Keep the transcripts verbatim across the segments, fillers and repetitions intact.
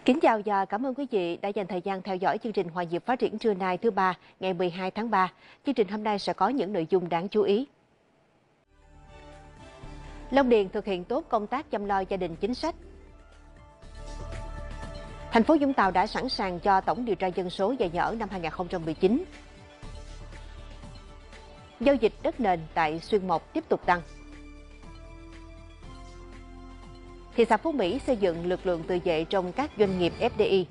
Kính chào và cảm ơn quý vị đã dành thời gian theo dõi chương trình Hòa nhịp phát triển trưa nay thứ ba ngày mười hai tháng ba. Chương trình hôm nay sẽ có những nội dung đáng chú ý. Long Điền thực hiện tốt công tác chăm lo gia đình chính sách. Thành phố Vũng Tàu đã sẵn sàng cho tổng điều tra dân số và nhà ở năm hai nghìn không trăm mười chín. Giao dịch đất nền tại Xuyên Mộc tiếp tục tăng. Thị xã Phú Mỹ xây dựng lực lượng tự vệ trong các doanh nghiệp ép đê i.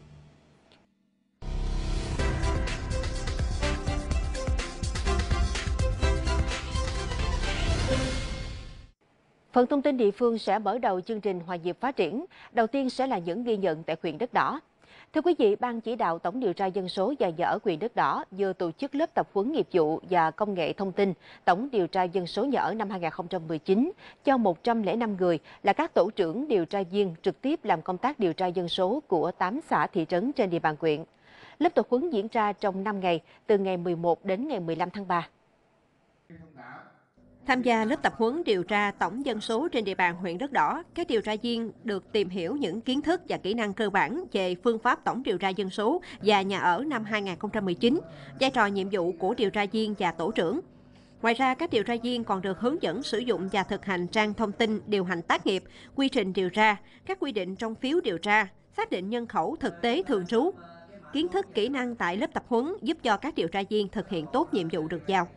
Phần thông tin địa phương sẽ mở đầu chương trình Hòa nhịp phát triển. Đầu tiên sẽ là những ghi nhận tại huyện Đất Đỏ. Thưa quý vị, Ban chỉ đạo tổng điều tra dân số và nhà ở huyện Đất Đỏ vừa tổ chức lớp tập huấn nghiệp vụ và công nghệ thông tin tổng điều tra dân số nhà ở năm hai nghìn không trăm mười chín cho một trăm lẻ năm người là các tổ trưởng điều tra viên trực tiếp làm công tác điều tra dân số của tám xã thị trấn trên địa bàn huyện. Lớp tập huấn diễn ra trong năm ngày, từ ngày mười một đến ngày mười lăm tháng ba. Tham gia lớp tập huấn điều tra tổng dân số trên địa bàn huyện Đất Đỏ, các điều tra viên được tìm hiểu những kiến thức và kỹ năng cơ bản về phương pháp tổng điều tra dân số và nhà ở năm hai nghìn không trăm mười chín, vai trò nhiệm vụ của điều tra viên và tổ trưởng. Ngoài ra, các điều tra viên còn được hướng dẫn sử dụng và thực hành trang thông tin điều hành tác nghiệp, quy trình điều tra, các quy định trong phiếu điều tra, xác định nhân khẩu thực tế thường trú. Kiến thức, kỹ năng tại lớp tập huấn giúp cho các điều tra viên thực hiện tốt nhiệm vụ được giao.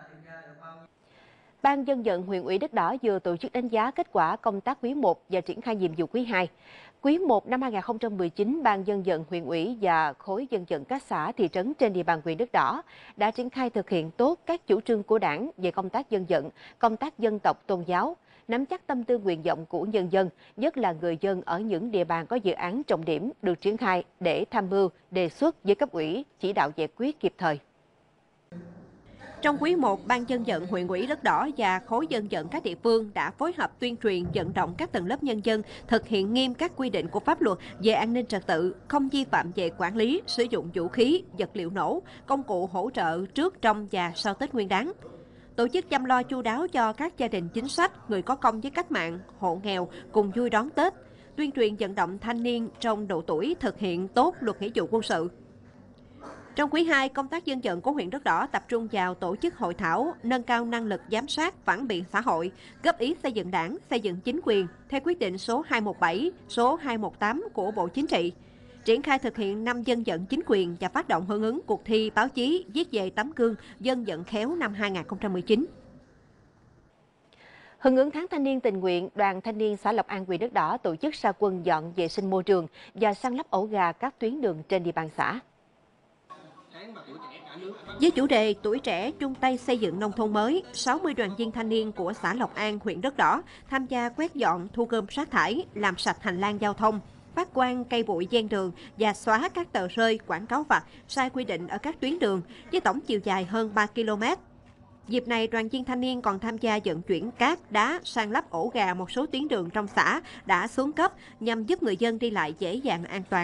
Ban dân vận huyện ủy Đất Đỏ vừa tổ chức đánh giá kết quả công tác quý một và triển khai nhiệm vụ quý hai. Quý một năm hai nghìn không trăm mười chín, Ban dân vận huyện ủy và khối dân vận các xã thị trấn trên địa bàn huyện Đất Đỏ đã triển khai thực hiện tốt các chủ trương của Đảng về công tác dân vận, công tác dân tộc tôn giáo, nắm chắc tâm tư nguyện vọng của nhân dân, nhất là người dân ở những địa bàn có dự án trọng điểm được triển khai để tham mưu, đề xuất với cấp ủy, chỉ đạo giải quyết kịp thời. Trong quý một, Ban dân vận huyện ủy Đất Đỏ và khối dân vận các địa phương đã phối hợp tuyên truyền vận động các tầng lớp nhân dân thực hiện nghiêm các quy định của pháp luật về an ninh trật tự, không vi phạm về quản lý, sử dụng vũ khí, vật liệu nổ, công cụ hỗ trợ trước, trong và sau Tết Nguyên đán. Tổ chức chăm lo chu đáo cho các gia đình chính sách, người có công với cách mạng, hộ nghèo cùng vui đón Tết, tuyên truyền vận động thanh niên trong độ tuổi thực hiện tốt luật nghĩa vụ quân sự. Trong quý hai, công tác dân vận của huyện Đất Đỏ tập trung vào tổ chức hội thảo, nâng cao năng lực giám sát, phản biện xã hội, góp ý xây dựng đảng, xây dựng chính quyền theo quyết định số hai một bảy, số hai một tám của Bộ Chính trị. Triển khai thực hiện năm dân vận chính quyền và phát động hưởng ứng cuộc thi báo chí viết về tấm gương dân vận khéo năm hai nghìn không trăm mười chín. Hưởng ứng tháng thanh niên tình nguyện, Đoàn Thanh niên xã Lộc An huyện Đất Đỏ tổ chức ra quân dọn vệ sinh môi trường và săn lấp ổ gà các tuyến đường trên địa bàn xã. Với chủ đề Tuổi trẻ chung tay xây dựng nông thôn mới, sáu mươi đoàn viên thanh niên của xã Lộc An, huyện Đất Đỏ tham gia quét dọn, thu gom rác thải, làm sạch hành lang giao thông, phát quang cây bụi ven đường và xóa các tờ rơi quảng cáo vặt sai quy định ở các tuyến đường với tổng chiều dài hơn ba ki lô mét. Dịp này, đoàn viên thanh niên còn tham gia vận chuyển cát, đá, san lấp ổ gà một số tuyến đường trong xã đã xuống cấp nhằm giúp người dân đi lại dễ dàng an toàn.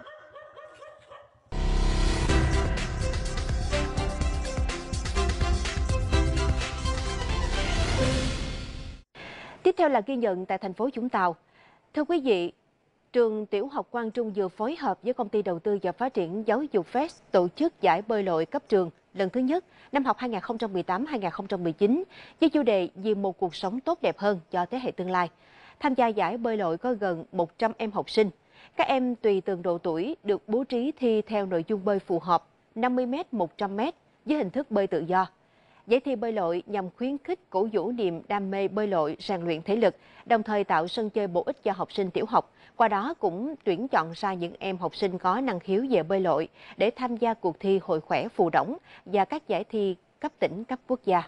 Tiếp theo là ghi nhận tại thành phố Vũng Tàu. Thưa quý vị, trường Tiểu học Quang Trung vừa phối hợp với công ty đầu tư và phát triển giáo dục Fest tổ chức giải bơi lội cấp trường lần thứ nhất năm học hai nghìn không trăm mười tám hai nghìn không trăm mười chín với chủ đề Vì một cuộc sống tốt đẹp hơn cho thế hệ tương lai. Tham gia giải bơi lội có gần một trăm em học sinh. Các em tùy từng độ tuổi được bố trí thi theo nội dung bơi phù hợp năm mươi mét, một trăm mét với hình thức bơi tự do. Giải thi bơi lội nhằm khuyến khích cổ vũ niềm đam mê bơi lội, rèn luyện thể lực, đồng thời tạo sân chơi bổ ích cho học sinh tiểu học. Qua đó cũng tuyển chọn ra những em học sinh có năng khiếu về bơi lội để tham gia cuộc thi Hội khỏe Phù Đổng và các giải thi cấp tỉnh, cấp quốc gia.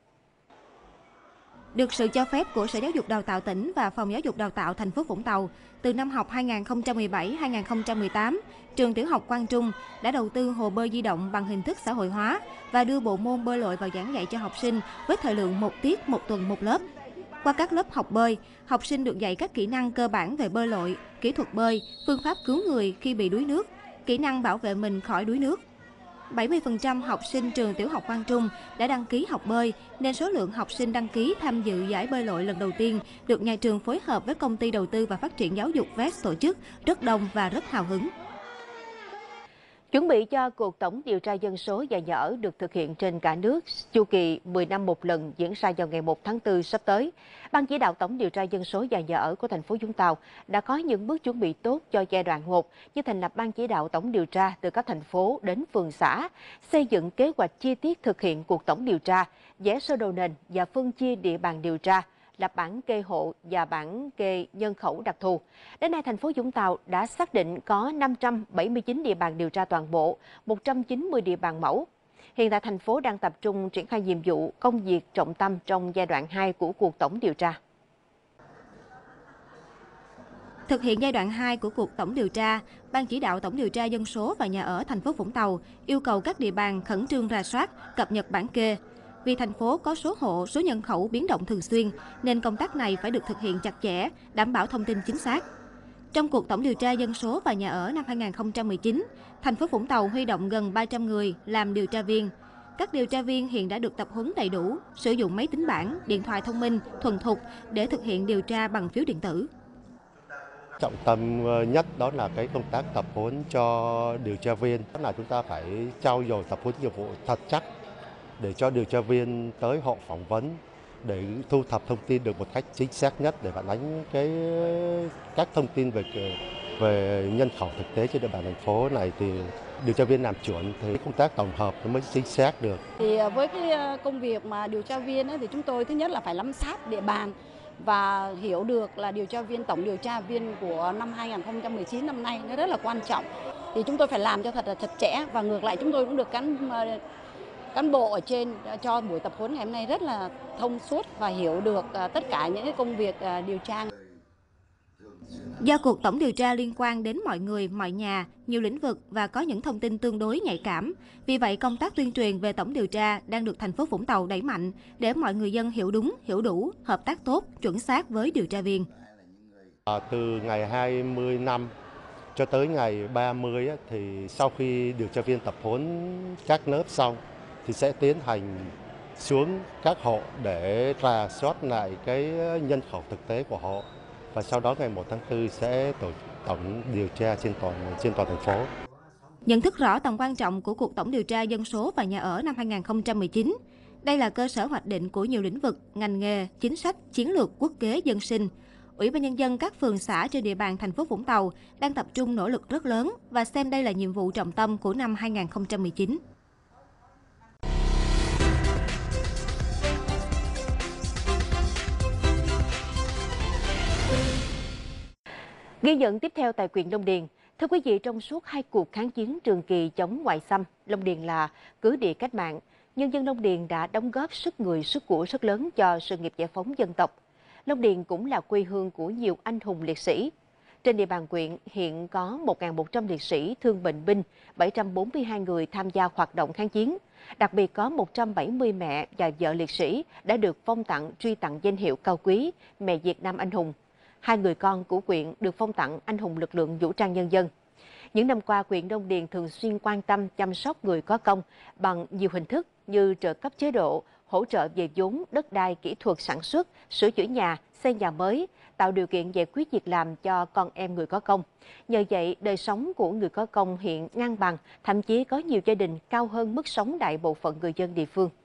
Được sự cho phép của Sở Giáo dục Đào tạo tỉnh và Phòng Giáo dục Đào tạo thành phố Vũng Tàu, từ năm học hai nghìn không trăm mười bảy hai nghìn không trăm mười tám, trường Tiểu học Quang Trung đã đầu tư hồ bơi di động bằng hình thức xã hội hóa và đưa bộ môn bơi lội vào giảng dạy cho học sinh với thời lượng một tiết một tuần một lớp. Qua các lớp học bơi, học sinh được dạy các kỹ năng cơ bản về bơi lội, kỹ thuật bơi, phương pháp cứu người khi bị đuối nước, kỹ năng bảo vệ mình khỏi đuối nước. bảy mươi phần trăm học sinh trường tiểu học Quang Trung đã đăng ký học bơi, nên số lượng học sinh đăng ký tham dự giải bơi lội lần đầu tiên được nhà trường phối hợp với Công ty Đầu tư và Phát triển Giáo dục vê e ét tổ chức rất đông và rất hào hứng. Chuẩn bị cho cuộc tổng điều tra dân số và nhà ở được thực hiện trên cả nước, chu kỳ mười năm một lần diễn ra vào ngày một tháng tư sắp tới. Ban chỉ đạo tổng điều tra dân số và nhà ở của thành phố Vũng Tàu đã có những bước chuẩn bị tốt cho giai đoạn một, như thành lập ban chỉ đạo tổng điều tra từ các thành phố đến phường xã, xây dựng kế hoạch chi tiết thực hiện cuộc tổng điều tra, vẽ sơ đồ nền và phân chia địa bàn điều tra, lập bản kê hộ và bản kê nhân khẩu đặc thù. Đến nay, thành phố Vũng Tàu đã xác định có năm trăm bảy mươi chín địa bàn điều tra toàn bộ, một trăm chín mươi địa bàn mẫu. Hiện tại, thành phố đang tập trung triển khai nhiệm vụ công việc trọng tâm trong giai đoạn hai của cuộc tổng điều tra. Thực hiện giai đoạn hai của cuộc tổng điều tra, Ban chỉ đạo tổng điều tra dân số và nhà ở thành phố Vũng Tàu yêu cầu các địa bàn khẩn trương rà soát, cập nhật bản kê. Vì thành phố có số hộ, số nhân khẩu biến động thường xuyên, nên công tác này phải được thực hiện chặt chẽ, đảm bảo thông tin chính xác. Trong cuộc tổng điều tra dân số và nhà ở năm hai nghìn không trăm mười chín, thành phố Vũng Tàu huy động gần ba trăm người làm điều tra viên. Các điều tra viên hiện đã được tập huấn đầy đủ, sử dụng máy tính bảng, điện thoại thông minh, thuần thục để thực hiện điều tra bằng phiếu điện tử. Trọng tâm nhất đó là cái công tác tập huấn cho điều tra viên, đó là chúng ta phải trau dồi tập huấn nghiệp vụ thật chắc để cho điều tra viên tới họ phỏng vấn, để thu thập thông tin được một cách chính xác nhất, để phản ánh cái các thông tin về về nhân khẩu thực tế trên địa bàn thành phố này, thì điều tra viên làm chuẩn thì công tác tổng hợp nó mới chính xác được. Thì với cái công việc mà điều tra viên ấy, thì chúng tôi thứ nhất là phải nắm sát địa bàn và hiểu được là điều tra viên, tổng điều tra viên của năm hai nghìn không trăm mười chín năm nay nó rất là quan trọng. Thì chúng tôi phải làm cho thật là chặt chẽ, và ngược lại chúng tôi cũng được cán cán bộ ở trên cho buổi tập huấn ngày hôm nay rất là thông suốt và hiểu được tất cả những cái công việc điều tra. Do cuộc tổng điều tra liên quan đến mọi người, mọi nhà, nhiều lĩnh vực và có những thông tin tương đối nhạy cảm. Vì vậy, công tác tuyên truyền về tổng điều tra đang được thành phố Vũng Tàu đẩy mạnh để mọi người dân hiểu đúng, hiểu đủ, hợp tác tốt, chuẩn xác với điều tra viên. À, từ ngày hai mươi năm cho tới ngày ba mươi thì sau khi điều tra viên tập huấn các lớp xong thì sẽ tiến hành xuống các hộ để rà soát lại cái nhân khẩu thực tế của họ, và sau đó ngày một tháng tư sẽ tổ tổng điều tra trên toàn trên toàn thành phố. Nhận thức rõ tầm quan trọng của cuộc tổng điều tra dân số và nhà ở năm hai nghìn không trăm mười chín, đây là cơ sở hoạch định của nhiều lĩnh vực, ngành nghề, chính sách, chiến lược, quốc kế, dân sinh. Ủy ban nhân dân các phường xã trên địa bàn thành phố Vũng Tàu đang tập trung nỗ lực rất lớn và xem đây là nhiệm vụ trọng tâm của năm hai nghìn không trăm mười chín. Ghi nhận tiếp theo tại huyện Long Điền. Thưa quý vị, trong suốt hai cuộc kháng chiến trường kỳ chống ngoại xâm, Long Điền là cứ địa cách mạng. Nhân dân Long Điền đã đóng góp sức người, sức của rất lớn cho sự nghiệp giải phóng dân tộc. Long Điền cũng là quê hương của nhiều anh hùng liệt sĩ. Trên địa bàn huyện hiện có một nghìn một trăm liệt sĩ thương bệnh binh, bảy trăm bốn mươi hai người tham gia hoạt động kháng chiến. Đặc biệt có một trăm bảy mươi mẹ và vợ liệt sĩ đã được phong tặng, truy tặng danh hiệu cao quý Mẹ Việt Nam Anh Hùng. Hai người con của huyện được phong tặng Anh hùng lực lượng vũ trang nhân dân. Những năm qua, huyện Long Điền thường xuyên quan tâm chăm sóc người có công bằng nhiều hình thức như trợ cấp chế độ, hỗ trợ về vốn, đất đai, kỹ thuật sản xuất, sửa chữa nhà, xây nhà mới, tạo điều kiện giải quyết việc làm cho con em người có công. Nhờ vậy, đời sống của người có công hiện ngang bằng, thậm chí có nhiều gia đình cao hơn mức sống đại bộ phận người dân địa phương.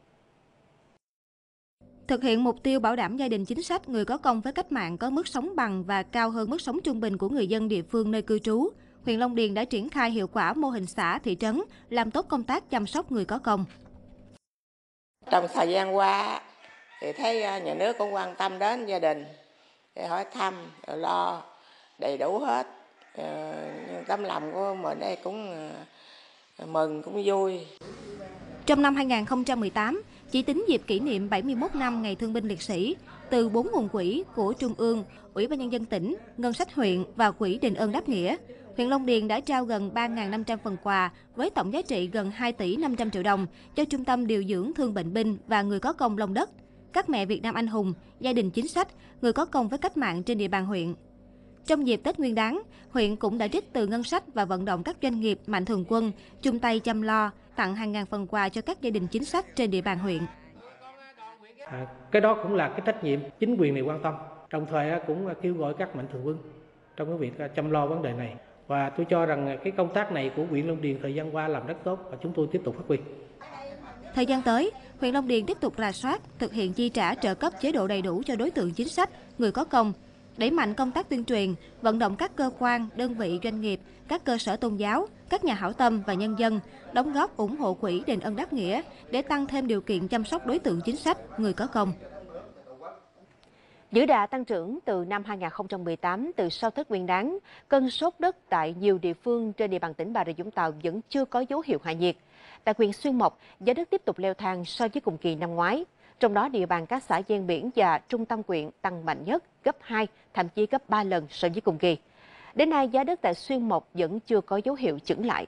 Thực hiện mục tiêu bảo đảm gia đình chính sách, người có công với cách mạng có mức sống bằng và cao hơn mức sống trung bình của người dân địa phương nơi cư trú, huyện Long Điền đã triển khai hiệu quả mô hình xã, thị trấn, làm tốt công tác chăm sóc người có công. Trong thời gian qua, thì thấy nhà nước cũng quan tâm đến gia đình, để hỏi thăm, lo đầy đủ hết. Tấm lòng của mình đây cũng mừng, cũng vui. Trong năm hai nghìn không trăm mười tám, chỉ tính dịp kỷ niệm bảy mươi mốt năm Ngày Thương binh Liệt sĩ, từ bốn nguồn quỹ của Trung ương, Ủy ban Nhân dân tỉnh, ngân sách huyện và quỹ đền ơn đáp nghĩa, huyện Long Điền đã trao gần ba nghìn năm trăm phần quà với tổng giá trị gần hai tỷ năm trăm triệu đồng cho Trung tâm điều dưỡng thương bệnh binh và người có công Long Đất, các mẹ Việt Nam anh hùng, gia đình chính sách, người có công với cách mạng trên địa bàn huyện. Trong dịp Tết Nguyên đán, huyện cũng đã trích từ ngân sách và vận động các doanh nghiệp mạnh thường quân chung tay chăm lo, tặng hàng ngàn phần quà cho các gia đình chính sách trên địa bàn huyện. À, cái đó cũng là cái trách nhiệm chính quyền này quan tâm. Đồng thời cũng kêu gọi các mạnh thường quân trong cái việc chăm lo vấn đề này. Và tôi cho rằng cái công tác này của huyện Long Điền thời gian qua làm rất tốt và chúng tôi tiếp tục phát huy. Thời gian tới, huyện Long Điền tiếp tục rà soát, thực hiện chi trả trợ cấp chế độ đầy đủ cho đối tượng chính sách, người có công, đẩy mạnh công tác tuyên truyền, vận động các cơ quan, đơn vị, doanh nghiệp, các cơ sở tôn giáo, các nhà hảo tâm và nhân dân đóng góp ủng hộ quỹ đền ơn đáp nghĩa để tăng thêm điều kiện chăm sóc đối tượng chính sách, người có công. Giữ đà tăng trưởng từ năm hai nghìn không trăm mười tám, từ sau Tết Nguyên đán, cơn sốt đất tại nhiều địa phương trên địa bàn tỉnh Bà Rịa Vũng Tàu vẫn chưa có dấu hiệu hạ nhiệt. Tại huyện Xuyên Mộc, giá đất tiếp tục leo thang so với cùng kỳ năm ngoái. Trong đó, địa bàn các xã ven biển và trung tâm huyện tăng mạnh nhất, gấp hai, thậm chí gấp ba lần so với cùng kỳ. Đến nay, giá đất tại Xuyên Mộc vẫn chưa có dấu hiệu chững lại.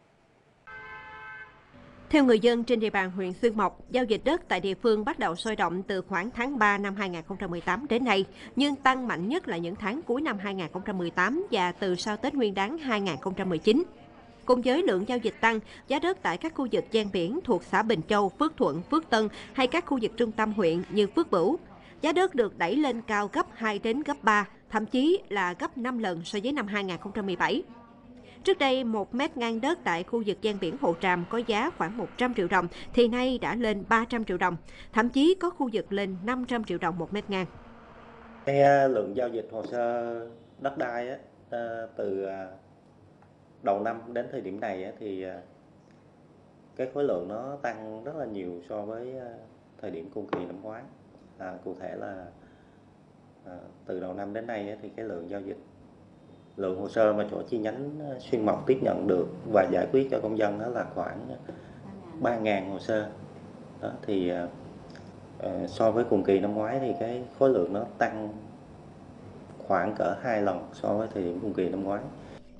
Theo người dân trên địa bàn huyện Xuyên Mộc, giao dịch đất tại địa phương bắt đầu sôi động từ khoảng tháng ba năm hai nghìn không trăm mười tám đến nay, nhưng tăng mạnh nhất là những tháng cuối năm hai nghìn không trăm mười tám và từ sau Tết Nguyên đán hai nghìn không trăm mười chín. Cùng với lượng giao dịch tăng, giá đất tại các khu vực ven biển thuộc xã Bình Châu, Phước Thuận, Phước Tân hay các khu vực trung tâm huyện như Phước Bửu, giá đất được đẩy lên cao gấp hai đến gấp ba, thậm chí là gấp năm lần so với năm hai nghìn không trăm mười bảy. Trước đây, một mét ngang đất tại khu vực ven biển Hồ Tràm có giá khoảng một trăm triệu đồng, thì nay đã lên ba trăm triệu đồng, thậm chí có khu vực lên năm trăm triệu đồng một mét ngang. Cái lượng giao dịch hồ sơ đất đai á, từ đầu năm đến thời điểm này á, thì cái khối lượng nó tăng rất là nhiều so với thời điểm cùng kỳ năm ngoái. À, cụ thể là à, từ đầu năm đến nay á, thì cái lượng giao dịch, lượng hồ sơ mà chỗ chi nhánh Xuyên Mộc tiếp nhận được và giải quyết cho công dân đó là khoảng ba nghìn hồ sơ. Đó, thì uh, so với cùng kỳ năm ngoái thì cái khối lượng nó tăng khoảng cỡ hai lần so với thời điểm cùng kỳ năm ngoái.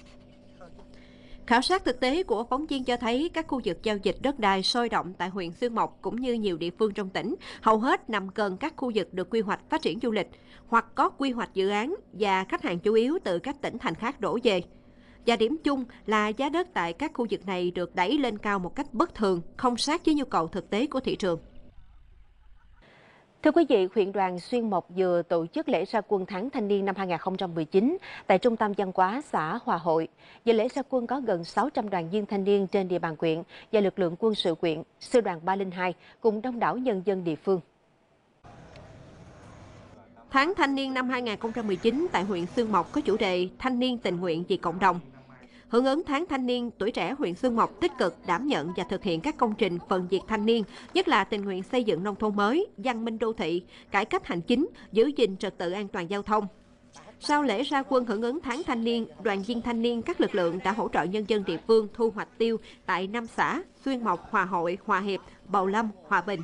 Khảo sát thực tế của phóng viên cho thấy các khu vực giao dịch đất đai sôi động tại huyện Xuyên Mộc cũng như nhiều địa phương trong tỉnh, hầu hết nằm gần các khu vực được quy hoạch phát triển du lịch hoặc có quy hoạch dự án và khách hàng chủ yếu từ các tỉnh thành khác đổ về. Và điểm chung là giá đất tại các khu vực này được đẩy lên cao một cách bất thường, không sát với nhu cầu thực tế của thị trường. Thưa quý vị, huyện đoàn Xuyên Mộc vừa tổ chức lễ ra quân tháng thanh niên năm hai nghìn không trăm mười chín tại Trung tâm Văn hóa xã Hòa Hội. Dự lễ ra quân có gần sáu trăm đoàn viên thanh niên trên địa bàn huyện và lực lượng quân sự huyện, sư đoàn ba không hai cùng đông đảo nhân dân địa phương. Tháng thanh niên năm hai nghìn không trăm mười chín tại huyện Xuyên Mộc có chủ đề Thanh niên tình nguyện vì cộng đồng. Hưởng ứng tháng thanh niên, tuổi trẻ huyện Xuyên Mộc tích cực đảm nhận và thực hiện các công trình phần việc thanh niên, nhất là tình nguyện xây dựng nông thôn mới, văn minh đô thị, cải cách hành chính, giữ gìn trật tự an toàn giao thông. Sau lễ ra quân hưởng ứng tháng thanh niên, đoàn viên thanh niên các lực lượng đã hỗ trợ nhân dân địa phương thu hoạch tiêu tại năm xã Xuyên Mộc, Hòa Hội, Hòa Hiệp, Bầu Lâm, Hòa Bình.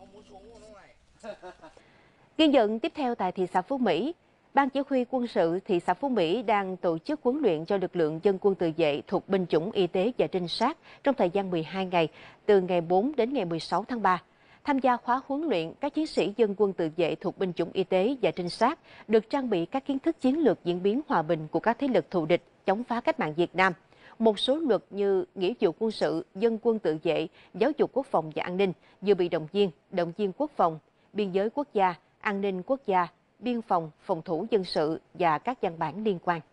Ghi nhận tiếp theo tại thị xã Phú Mỹ, Ban Chỉ huy quân sự thị xã Phú Mỹ đang tổ chức huấn luyện cho lực lượng dân quân tự vệ thuộc binh chủng y tế và trinh sát trong thời gian mười hai ngày, từ ngày bốn đến ngày mười sáu tháng ba. Tham gia khóa huấn luyện, các chiến sĩ dân quân tự vệ thuộc binh chủng y tế và trinh sát được trang bị các kiến thức chiến lược diễn biến hòa bình của các thế lực thù địch chống phá cách mạng Việt Nam. Một số luật như nghĩa vụ quân sự, dân quân tự vệ, giáo dục quốc phòng và an ninh, dự bị động viên, động viên quốc phòng, biên giới quốc gia, an ninh quốc gia, biên phòng, phòng thủ dân sự và các văn bản liên quan.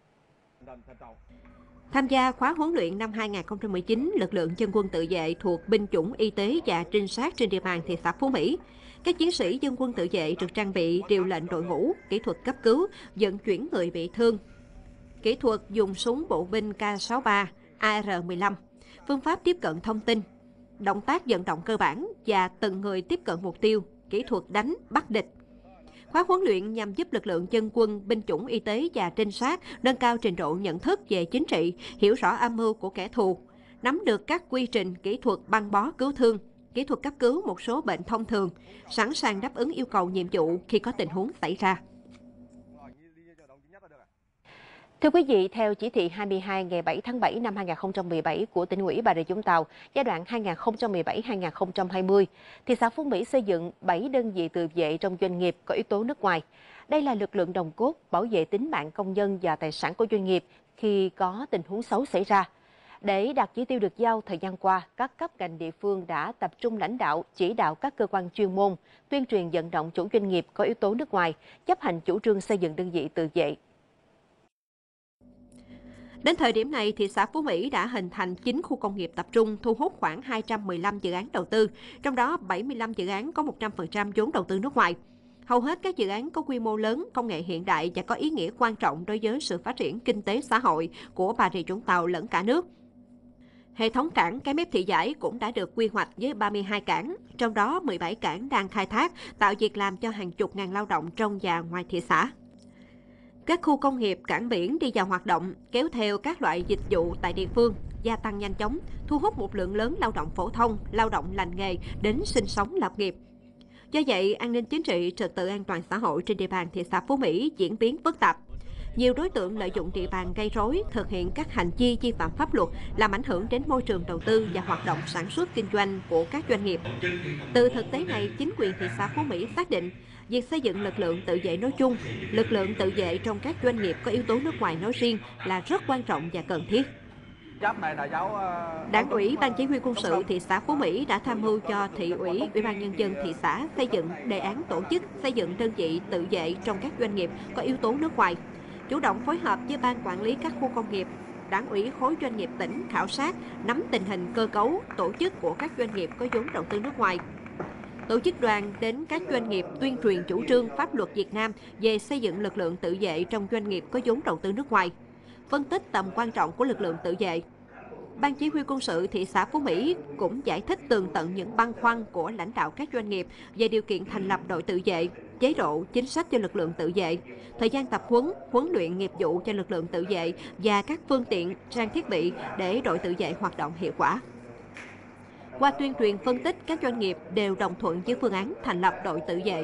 Tham gia khóa huấn luyện năm hai nghìn không trăm mười chín, lực lượng dân quân tự vệ thuộc binh chủng y tế và trinh sát trên địa bàn thị xã Phú Mỹ. Các chiến sĩ dân quân tự vệ được trang bị điều lệnh đội ngũ, kỹ thuật cấp cứu, vận chuyển người bị thương, kỹ thuật dùng súng bộ binh K sáu ba, A R mười lăm, phương pháp tiếp cận thông tin, động tác vận động cơ bản và từng người tiếp cận mục tiêu, kỹ thuật đánh, bắt địch. Khóa huấn luyện nhằm giúp lực lượng dân quân, binh chủng y tế và trinh sát nâng cao trình độ nhận thức về chính trị, hiểu rõ âm mưu của kẻ thù, nắm được các quy trình kỹ thuật băng bó cứu thương, kỹ thuật cấp cứu một số bệnh thông thường, sẵn sàng đáp ứng yêu cầu nhiệm vụ khi có tình huống xảy ra. Thưa quý vị, theo chỉ thị hai mươi hai ngày bảy tháng bảy năm hai nghìn không trăm mười bảy của Tỉnh ủy Bà Rịa Vũng Tàu giai đoạn hai nghìn không trăm mười bảy đến hai nghìn không trăm hai mươi, thị xã Phú Mỹ xây dựng bảy đơn vị tự vệ trong doanh nghiệp có yếu tố nước ngoài. Đây là lực lượng nòng cốt bảo vệ tính mạng công nhân và tài sản của doanh nghiệp khi có tình huống xấu xảy ra. Để đạt chỉ tiêu được giao thời gian qua, các cấp ngành địa phương đã tập trung lãnh đạo, chỉ đạo các cơ quan chuyên môn, tuyên truyền vận động chủ doanh nghiệp có yếu tố nước ngoài, chấp hành chủ trương xây dựng đơn vị tự vệ. Đến thời điểm này, thị xã Phú Mỹ đã hình thành chín khu công nghiệp tập trung, thu hút khoảng hai trăm mười lăm dự án đầu tư, trong đó bảy mươi lăm dự án có một trăm phần trăm vốn đầu tư nước ngoài. Hầu hết các dự án có quy mô lớn, công nghệ hiện đại và có ý nghĩa quan trọng đối với sự phát triển kinh tế xã hội của Bà Rịa Vũng Tàu lẫn cả nước. Hệ thống cảng Cái Mép Thị Vải cũng đã được quy hoạch với ba mươi hai cảng, trong đó mười bảy cảng đang khai thác, tạo việc làm cho hàng chục ngàn lao động trong và ngoài thị xã. Các khu công nghiệp cảng biển đi vào hoạt động, kéo theo các loại dịch vụ tại địa phương, gia tăng nhanh chóng, thu hút một lượng lớn lao động phổ thông, lao động lành nghề đến sinh sống lập nghiệp. Do vậy, an ninh chính trị, trật tự an toàn xã hội trên địa bàn thị xã Phú Mỹ diễn biến phức tạp. Nhiều đối tượng lợi dụng địa bàn gây rối, thực hiện các hành vi vi phạm pháp luật, làm ảnh hưởng đến môi trường đầu tư và hoạt động sản xuất kinh doanh của các doanh nghiệp. Từ thực tế này, chính quyền thị xã Phú Mỹ xác định việc xây dựng lực lượng tự vệ nói chung, lực lượng tự vệ trong các doanh nghiệp có yếu tố nước ngoài nói riêng là rất quan trọng và cần thiết. Đảng ủy, Ban Chỉ huy quân sự thị xã Phú Mỹ đã tham mưu cho thị ủy, Ủy ban nhân dân thị xã xây dựng đề án tổ chức xây dựng đơn vị tự vệ trong các doanh nghiệp có yếu tố nước ngoài, chủ động phối hợp với ban quản lý các khu công nghiệp, Đảng ủy khối doanh nghiệp tỉnh khảo sát, nắm tình hình cơ cấu, tổ chức của các doanh nghiệp có vốn đầu tư nước ngoài. Tổ chức đoàn đến các doanh nghiệp tuyên truyền chủ trương pháp luật Việt Nam về xây dựng lực lượng tự vệ trong doanh nghiệp có vốn đầu tư nước ngoài, phân tích tầm quan trọng của lực lượng tự vệ. Ban Chỉ huy quân sự thị xã Phú Mỹ cũng giải thích tường tận những băn khoăn của lãnh đạo các doanh nghiệp về điều kiện thành lập đội tự vệ, chế độ, chính sách cho lực lượng tự vệ, thời gian tập huấn, huấn luyện nghiệp vụ cho lực lượng tự vệ và các phương tiện, trang thiết bị để đội tự vệ hoạt động hiệu quả. Qua tuyên truyền phân tích, các doanh nghiệp đều đồng thuận với phương án thành lập đội tự vệ.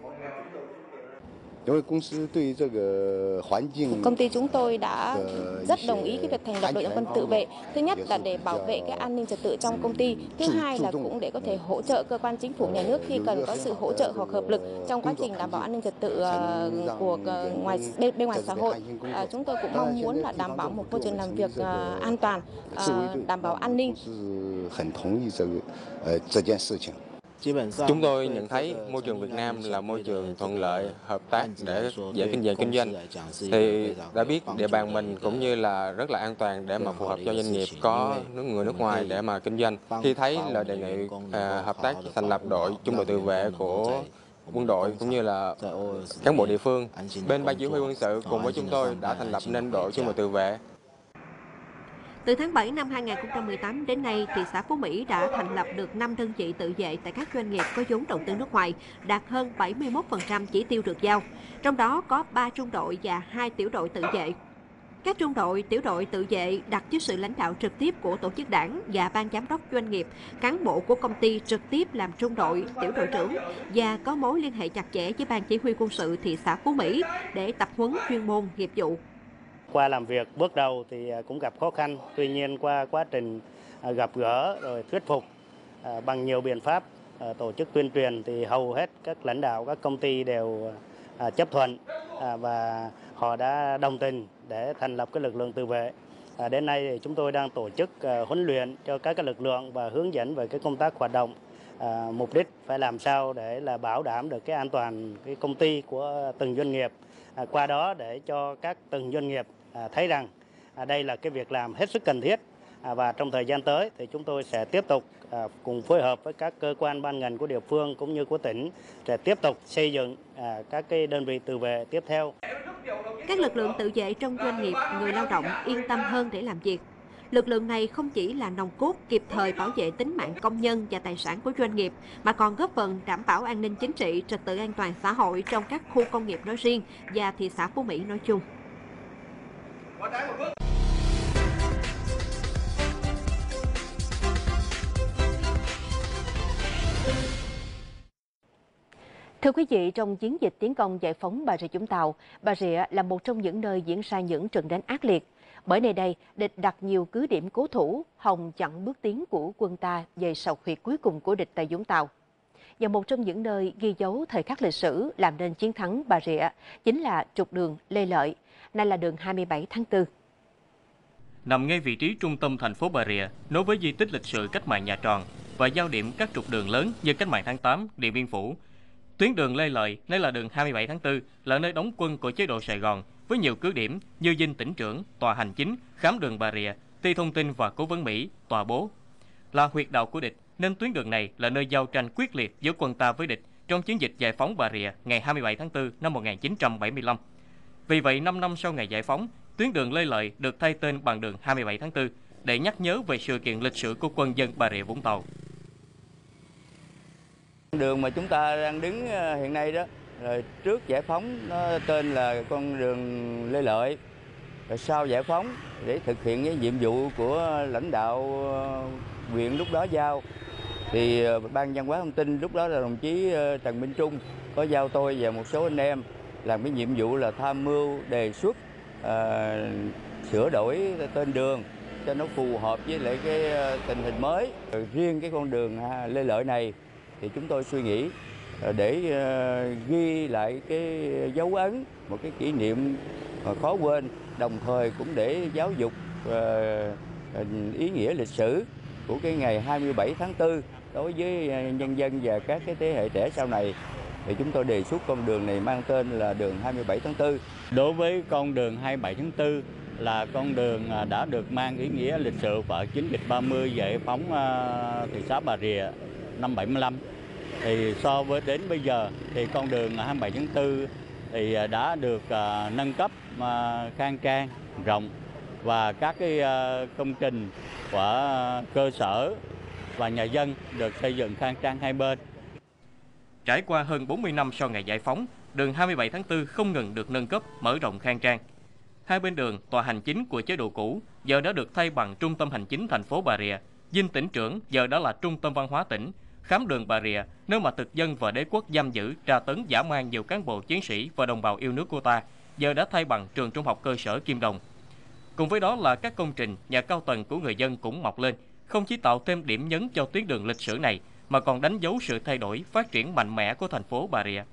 Công ty chúng tôi đã rất đồng ý cái việc thành lập đội dân quân tự vệ. Thứ nhất là để bảo vệ cái an ninh trật tự trong công ty. Thứ hai là cũng để có thể hỗ trợ cơ quan chính phủ nhà nước khi cần có sự hỗ trợ hoặc hợp lực trong quá trình đảm bảo an ninh trật tự của ngoài bên, bên ngoài xã hội. À, chúng tôi cũng mong muốn là đảm bảo một môi trường làm việc uh, an toàn, uh, đảm bảo an ninh. Chúng tôi nhận thấy môi trường Việt Nam là môi trường thuận lợi, hợp tác để dễ kinh doanh kinh doanh. Thì đã biết địa bàn mình cũng như là rất là an toàn để mà phù hợp cho doanh nghiệp có người nước ngoài để mà kinh doanh. Khi thấy là đề nghị à, hợp tác thành lập đội trung đội tự vệ của quân đội cũng như là cán bộ địa phương, bên Ban Chỉ huy quân sự cùng với chúng tôi đã thành lập nên đội trung đội tự vệ. Từ tháng bảy năm hai nghìn không trăm mười tám đến nay, thị xã Phú Mỹ đã thành lập được năm đơn vị tự vệ tại các doanh nghiệp có vốn đầu tư nước ngoài, đạt hơn bảy mươi mốt phần trăm chỉ tiêu được giao. Trong đó có ba trung đội và hai tiểu đội tự vệ. Các trung đội, tiểu đội tự vệ đặt dưới sự lãnh đạo trực tiếp của tổ chức đảng và ban giám đốc doanh nghiệp, cán bộ của công ty trực tiếp làm trung đội, tiểu đội trưởng và có mối liên hệ chặt chẽ với Ban Chỉ huy quân sự thị xã Phú Mỹ để tập huấn chuyên môn nghiệp vụ. Qua làm việc bước đầu thì cũng gặp khó khăn, tuy nhiên qua quá trình gặp gỡ rồi thuyết phục bằng nhiều biện pháp tổ chức tuyên truyền thì hầu hết các lãnh đạo các công ty đều chấp thuận và họ đã đồng tình để thành lập cái lực lượng tự vệ. Đến nay thì chúng tôi đang tổ chức huấn luyện cho các cái lực lượng và hướng dẫn về cái công tác hoạt động. Mục đích phải làm sao để là bảo đảm được cái an toàn cái công ty của từng doanh nghiệp. Qua đó để cho các từng doanh nghiệp thấy rằng đây là cái việc làm hết sức cần thiết, và trong thời gian tới thì chúng tôi sẽ tiếp tục cùng phối hợp với các cơ quan ban ngành của địa phương cũng như của tỉnh để tiếp tục xây dựng các cái đơn vị tự vệ tiếp theo. Các lực lượng tự vệ trong doanh nghiệp, người lao động yên tâm hơn để làm việc. Lực lượng này không chỉ là nòng cốt kịp thời bảo vệ tính mạng công nhân và tài sản của doanh nghiệp, mà còn góp phần đảm bảo an ninh chính trị, trật tự an toàn xã hội trong các khu công nghiệp nói riêng và thị xã Phú Mỹ nói chung. Thưa quý vị, trong chiến dịch tiến công giải phóng Bà Rịa Vũng Tàu, Bà Rịa là một trong những nơi diễn ra những trận đánh ác liệt. Bởi nơi đây, địch đặt nhiều cứ điểm cố thủ, hòng chặn bước tiến của quân ta về sọc huyệt cuối cùng của địch tại Vũng Tàu. Và một trong những nơi ghi dấu thời khắc lịch sử làm nên chiến thắng Bà Rịa chính là trục đường Lê Lợi, nay là đường hai mươi bảy tháng tư. Nằm ngay vị trí trung tâm thành phố Bà Rịa, nối với di tích lịch sử cách mạng Nhà Tròn và giao điểm các trục đường lớn như cách mạng tháng tám, Điện Biên Phủ. Tuyến đường Lê Lợi, nay là đường hai mươi bảy tháng tư, là nơi đóng quân của chế độ Sài Gòn với nhiều cứ điểm như dinh tỉnh trưởng, tòa hành chính, khám đường Bà Rịa, ty thông tin và cố vấn Mỹ, tòa bố. Là huyệt đạo của địch, nên tuyến đường này là nơi giao tranh quyết liệt giữa quân ta với địch trong chiến dịch giải phóng Bà Rịa ngày hai mươi bảy tháng tư năm một nghìn chín trăm bảy mươi lăm. Vì vậy, năm năm sau ngày giải phóng, tuyến đường Lê Lợi được thay tên bằng đường hai mươi bảy tháng tư để nhắc nhớ về sự kiện lịch sử của quân dân Bà Rịa Vũng Tàu. Đường mà chúng ta đang đứng hiện nay đó, rồi trước giải phóng nó tên là con đường Lê Lợi. Rồi sau giải phóng để thực hiện cái nhiệm vụ của lãnh đạo huyện lúc đó giao, thì ban văn hóa thông tin lúc đó là đồng chí Trần Minh Trung có giao tôi và một số anh em làm cái nhiệm vụ là tham mưu đề xuất à, sửa đổi tên đường cho nó phù hợp với lại cái tình hình mới. Rồi riêng cái con đường Lê Lợi này thì chúng tôi suy nghĩ để ghi lại cái dấu ấn, một cái kỷ niệm mà khó quên, đồng thời cũng để giáo dục ý nghĩa lịch sử của cái ngày hai mươi bảy tháng tư đối với nhân dân và các cái thế hệ trẻ sau này. Thì chúng tôi đề xuất con đường này mang tên là đường hai mươi bảy tháng tư. Đối với con đường hai mươi bảy tháng tư là con đường đã được mang ý nghĩa lịch sử và chiến dịch ba mươi giải phóng thị xã Bà Rịa năm bảy mươi lăm. Thì so với đến bây giờ thì con đường hai mươi bảy tháng tư thì đã được uh, nâng cấp uh, khang trang, rộng và các cái uh, công trình của uh, cơ sở và nhà dân được xây dựng khang trang hai bên. Trải qua hơn bốn mươi năm sau ngày giải phóng, đường hai mươi bảy tháng tư không ngừng được nâng cấp, mở rộng khang trang. Hai bên đường, tòa hành chính của chế độ cũ giờ đã được thay bằng trung tâm hành chính thành phố Bà Rịa, dinh tỉnh trưởng giờ đã là trung tâm văn hóa tỉnh. Khám đường Bà Rịa, nơi mà thực dân và đế quốc giam giữ, tra tấn dã man nhiều cán bộ chiến sĩ và đồng bào yêu nước của ta, giờ đã thay bằng trường trung học cơ sở Kim Đồng. Cùng với đó là các công trình, nhà cao tầng của người dân cũng mọc lên, không chỉ tạo thêm điểm nhấn cho tuyến đường lịch sử này, mà còn đánh dấu sự thay đổi, phát triển mạnh mẽ của thành phố Bà Rịa.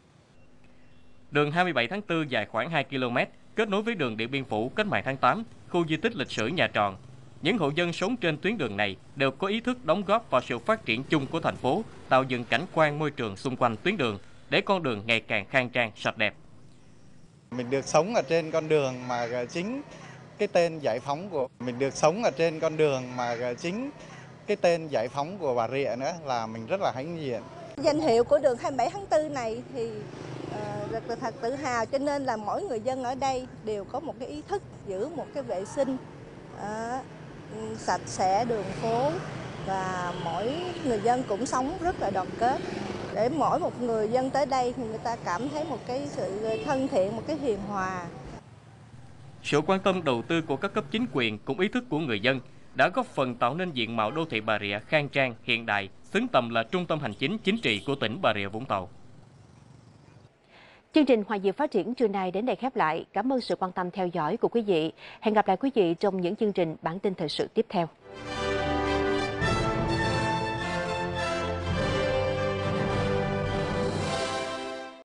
Đường hai mươi bảy tháng tư dài khoảng hai ki lô mét, kết nối với đường Điện Biên Phủ, cách mạng tháng tám, khu di tích lịch sử Nhà Tròn. Những hộ dân sống trên tuyến đường này đều có ý thức đóng góp vào sự phát triển chung của thành phố, tạo dựng cảnh quan môi trường xung quanh tuyến đường để con đường ngày càng khang trang, sạch đẹp. Mình được sống ở trên con đường mà chính cái tên giải phóng của mình được sống ở trên con đường mà chính cái tên giải phóng của Bà Rịa nữa là mình rất là hãnh diện. Danh hiệu của đường hai mươi bảy tháng tư này thì uh, rất là thật tự hào, cho nên là mỗi người dân ở đây đều có một cái ý thức giữ một cái vệ sinh uh, sạch sẽ đường phố, và mỗi người dân cũng sống rất là đoàn kết. Để mỗi một người dân tới đây thì người ta cảm thấy một cái sự thân thiện, một cái hiền hòa. Sự quan tâm đầu tư của các cấp chính quyền cùng ý thức của người dân đã góp phần tạo nên diện mạo đô thị Bà Rịa khang trang, hiện đại, xứng tầm là trung tâm hành chính chính trị của tỉnh Bà Rịa Vũng Tàu. Chương trình Hòa Diệu Phát triển trưa nay đến đây khép lại. Cảm ơn sự quan tâm theo dõi của quý vị. Hẹn gặp lại quý vị trong những chương trình bản tin thời sự tiếp theo.